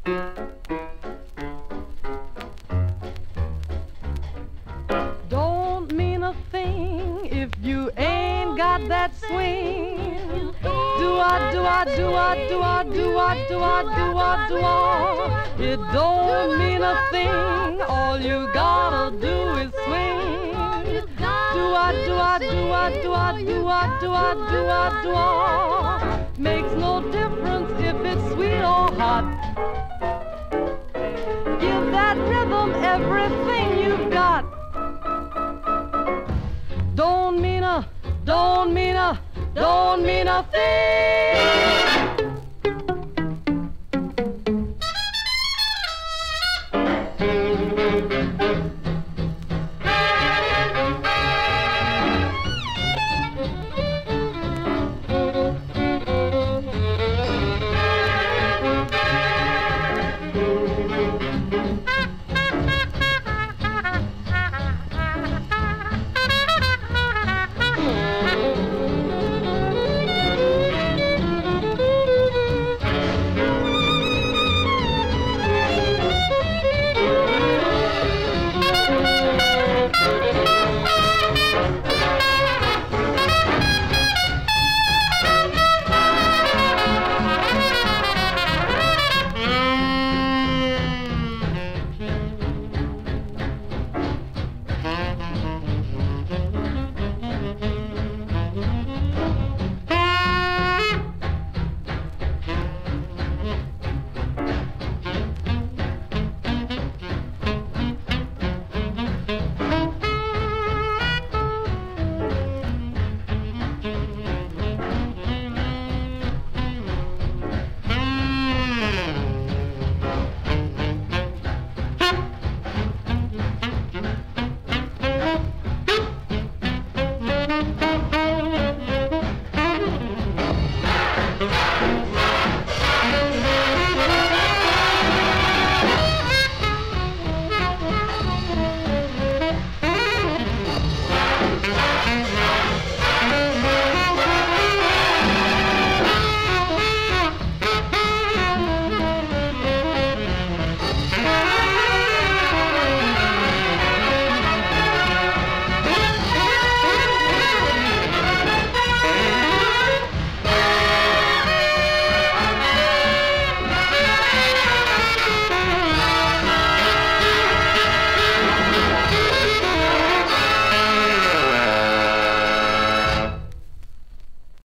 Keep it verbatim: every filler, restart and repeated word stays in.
Don't mean a thing if you ain't got that swing. Do I, do I, do I, do I, do I, do I, do I, do I? It don't mean a thing. All you gotta do is swing. Do I, do I, do I, do I, do I, do I, do I, do I? Makes no difference if it's sweet or hot. Give that rhythm everything you've got. Don't mean a, don't mean a, don't mean a thing.